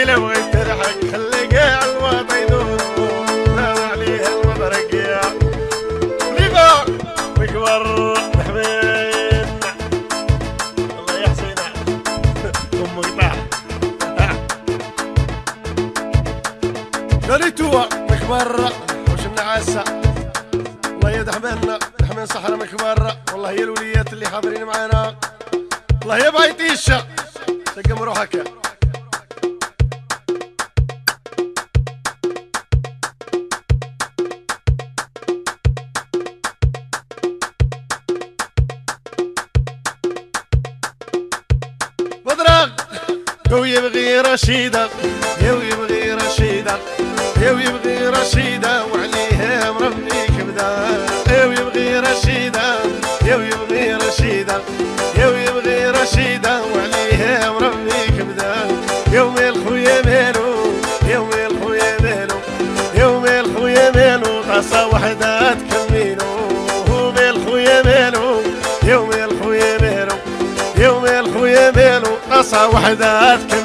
لو بغيت تضحك خلي كاع الوضع يدور نادى عليها المبرقية ليفا مكبر نحمين الله يا حسينة ام قطع قاليتوا مكبر وش النعاسة الله يا دحمنا دحمين صحرا مكبر والله يا الوليات اللي حاضرين معانا الله يا بايطيشة تقم روحك بدران هو يبغي رشيدة هو يبغي رشيدة هو يبغي رشيدة وعليها مربي كبدة هو يبغي رشيدة هو يبغي رشيدة هو يبغي رشيدة وعليها مربي كبدة يوم الخويا مالو يوم الخويا مالو يوم الخويا مالو طاسة وحدة تكمينو يوم الخويا مالو يوم الخويا مالو يوم الخويا مالو طاسة وحدة تكمينو